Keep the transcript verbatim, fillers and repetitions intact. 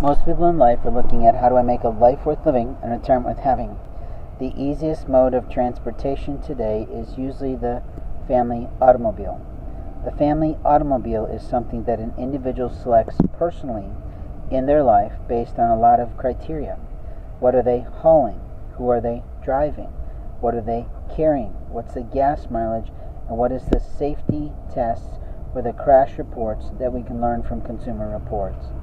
Most people in life are looking at how do I make a life worth living and a retirement worth having. The easiest mode of transportation today is usually the family automobile. The family automobile is something that an individual selects personally in their life based on a lot of criteria. What are they hauling? Who are they driving? What are they carrying? What's the gas mileage? And what is the safety tests or the crash reports that we can learn from Consumer Reports?